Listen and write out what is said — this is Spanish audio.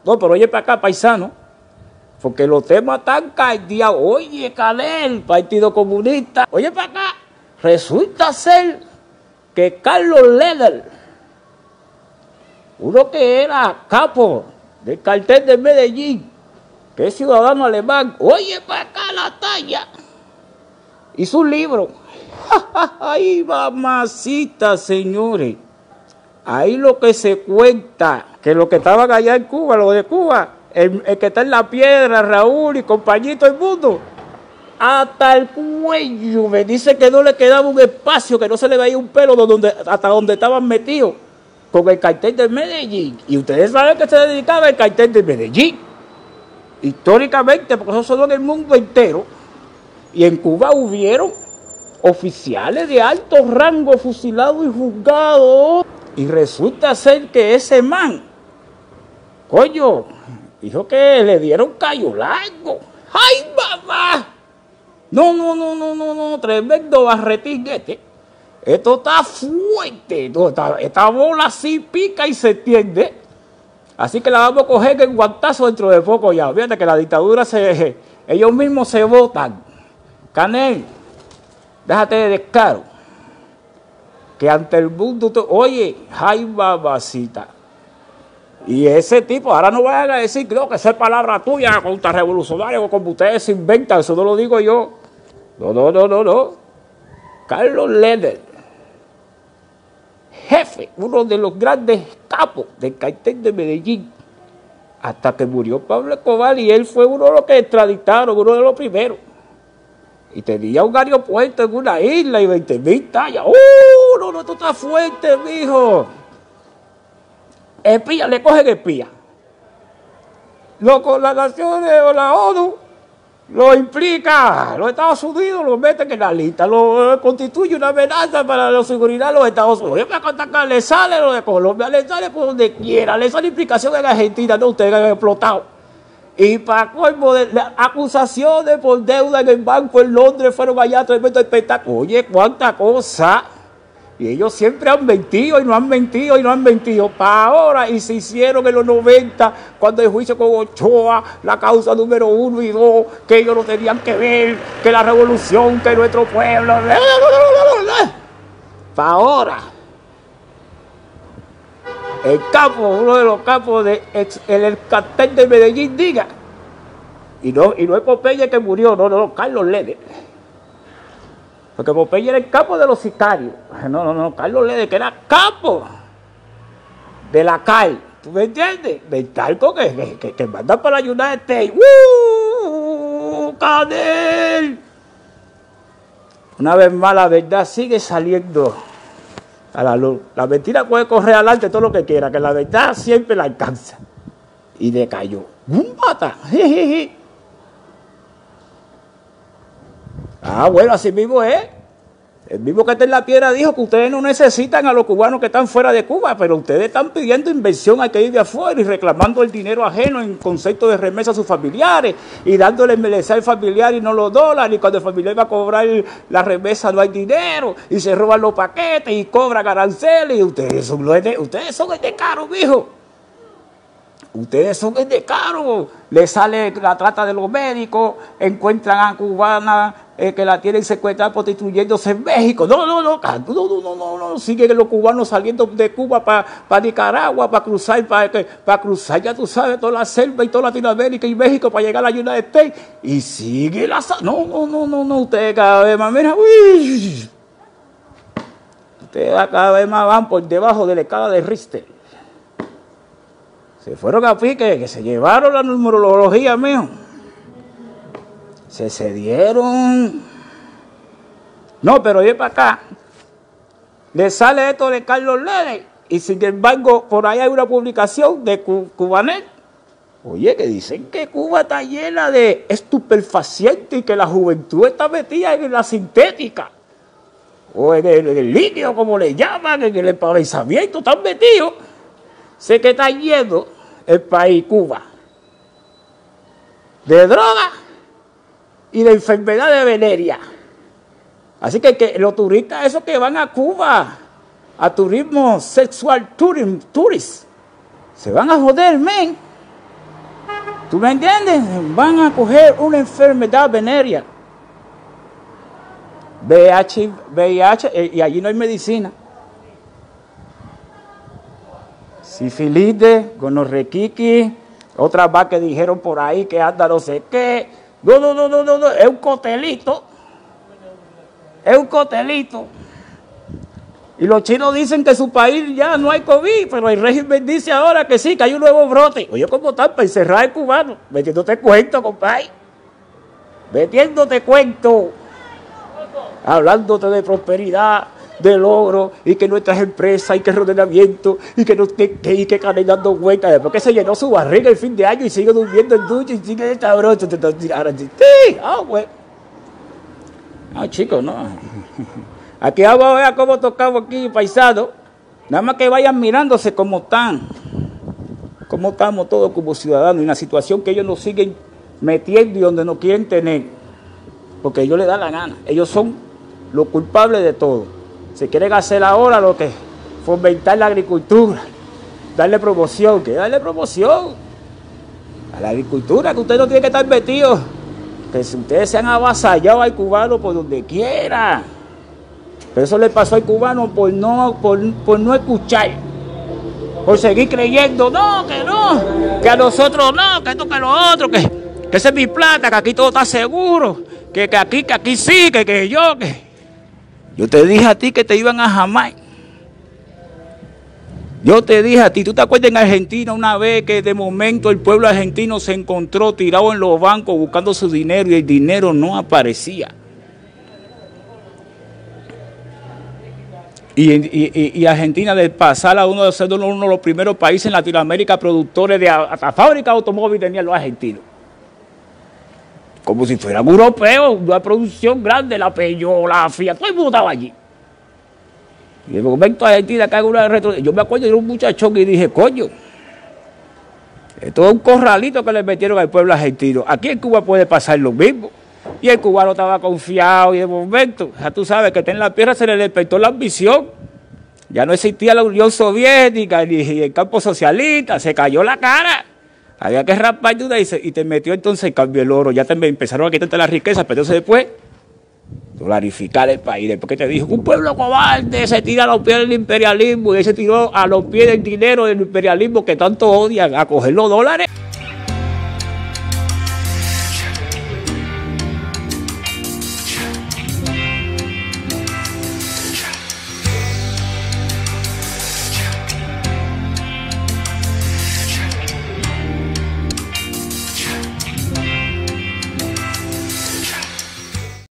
No, pero oye para acá, paisano, porque los temas están caldeados. Oye, Canel, Partido Comunista. Oye para acá, resulta ser que Carlos Leder, uno que era capo del cartel de Medellín, que es ciudadano alemán, oye para acá la talla, hizo un libro. Ay, mamacita, señores. Ahí lo que se cuenta, que lo que estaban allá en Cuba, lo de Cuba, el que está en la piedra, Raúl y compañito del mundo, hasta el cuello, me dice que no le quedaba un espacio, que no se le veía un pelo hasta donde estaban metidos, con el cartel de Medellín. Y ustedes saben que se dedicaba el cartel de Medellín, históricamente, porque eso sonó en el mundo entero. Y en Cuba hubieron oficiales de alto rango fusilados y juzgados. Y resulta ser que ese man, coño, dijo que le dieron callo largo. ¡Ay, mamá! No, tremendo barretín este. Esto está fuerte. Esta bola sí pica y se extiende. Así que la vamos a coger en guantazo dentro de poco ya. Fíjate que la dictadura ellos mismos se votan. Canel, déjate de descaro. Que ante el mundo, oye, ay, babacita. Y ese tipo, ahora no vayan a decir que esa es palabra tuya, contrarrevolucionario, como ustedes se inventan, eso no lo digo yo. No. Carlos Leder, jefe, uno de los grandes capos del cartel de Medellín, hasta que murió Pablo Escobar, y él fue uno de los que extraditaron, uno de los primeros. Y tenía un aeropuerto en una isla y 20.000 tallas. No, esto está fuerte, mijo. Espía, le cogen espía. Con las naciones o la ONU lo implica. Los Estados Unidos lo meten en la lista. Lo constituye una amenaza para la seguridad de los Estados Unidos. Le sale lo de Colombia, le sale por donde quiera. Le sale implicación en Argentina. No, ustedes han explotado. Y para colmo de acusaciones por deuda en el banco en Londres, fueron allá tremendo espectáculo. Oye, cuánta cosa. Y ellos siempre han mentido y no han mentido y no han mentido. Para ahora, y se hicieron en los 90, cuando el juicio con Ochoa, la causa número 1 y 2, que ellos no tenían que ver, que la revolución, que nuestro pueblo. Para ahora. El capo, uno de los capos del cartel de Medellín, diga. Y no es Popeye que murió, no, Carlos Leder. Porque Popeye era el capo de los sicarios. No, Carlos Leder, que era capo de la CAI. ¿Tú me entiendes? Del talco que mandan para la United States. ¡Canel! Una vez más, la verdad sigue saliendo a la luz. La mentira puede correr adelante todo lo que quiera, que la verdad siempre la alcanza. Y decayó. ¡Un pata! Bueno, así mismo es. El mismo que está en la piedra dijo que ustedes no necesitan a los cubanos que están fuera de Cuba, pero ustedes están pidiendo inversión al que vive afuera y reclamando el dinero ajeno en concepto de remesa a sus familiares y dándole el familiar y no los dólares, y cuando el familiar va a cobrar la remesa no hay dinero y se roban los paquetes y cobran aranceles, y ustedes son el de caro, mijo. Ustedes son el de caro. Le sale la trata de los médicos, encuentran a cubanas que la tienen secuestrada prostituyéndose en México. No. Siguen los cubanos saliendo de Cuba para Nicaragua, para cruzar, ya tú sabes, toda la selva y toda Latinoamérica y México para llegar a la United States. Y sigue la... No, ustedes cada vez más, mira, ustedes cada vez más van por debajo de la escala de Richter. Se fueron a pique, que se llevaron la numerología, mío. Se cedieron. No, pero oye para acá. Le sale esto de Carlos Leder. Y sin embargo, por ahí hay una publicación de Cubanet. Oye, que dicen que Cuba está llena de estupefacientes y que la juventud está metida en la sintética. O en el líquido, como le llaman, en el emparejamiento, están metidos. Sé que está lleno el país, Cuba, de droga y de enfermedades venéreas. Así que los turistas, esos que van a Cuba, a turismo sexual, tourist, se van a joder, men. ¿Tú me entiendes? Van a coger una enfermedad venérea. VIH, y allí no hay medicina. Sífilis, gonorrequiqui, otras más que dijeron por ahí que anda no sé qué. No, es un cotelito. Es un cotelito. Y los chinos dicen que en su país ya no hay COVID, pero el régimen dice ahora que sí, que hay un nuevo brote. Oye, ¿cómo están para encerrar al cubano? Metiéndote cuento, compadre. Metiéndote cuento. Hablándote de prosperidad, de logro, y que nuestras empresas, y que ordenamiento, y que cadena dando vueltas. Después que se llenó su barriga el fin de año y sigue durmiendo en ducha y sigue sabroso. Güey. No, chicos, no. Aquí vamos a ver cómo tocamos aquí, paisano. Nada más que vayan mirándose cómo están. Cómo estamos todos como ciudadanos en la situación que ellos nos siguen metiendo y donde nos quieren tener. Porque a ellos les da la gana. Ellos son los culpables de todo. Se quieren hacer ahora lo que fomentar la agricultura. Darle promoción. ¿Qué darle promoción? A la agricultura, que ustedes no tienen que estar metidos. Que si ustedes se han avasallado al cubano por donde quiera. Pero eso le pasó al cubano por no escuchar. Por seguir creyendo, no, que a nosotros no, que esto, que lo otro, que esa es mi plata, que aquí todo está seguro, que aquí sí, que yo. Yo te dije a ti que te iban a jamar. Yo te dije a ti, ¿tú te acuerdas en Argentina una vez que de momento el pueblo argentino se encontró tirado en los bancos buscando su dinero y el dinero no aparecía? Y Argentina, de pasar a uno de los primeros países en Latinoamérica productores de hasta fábrica de automóviles tenían los argentinos. Como si fueran europeos, una producción grande, la Peugeot, la Fiat, todo el mundo estaba allí. Y de momento Argentina cae una retro. Yo me acuerdo de un muchachón y dije, coño, esto es un corralito que le metieron al pueblo argentino. Aquí en Cuba puede pasar lo mismo. Y el cubano estaba confiado y de momento, ya tú sabes que en la tierra se le despertó la ambición. Ya no existía la Unión Soviética ni el campo socialista, se cayó la cara. Había que raspar duda y te metió entonces el cambio el oro. Ya te empezaron a quitarte la riqueza, pero entonces después dolarificar el país. Después que te dijo, un pueblo cobarde se tira a los pies del imperialismo y él se tiró a los pies del dinero del imperialismo que tanto odian a coger los dólares.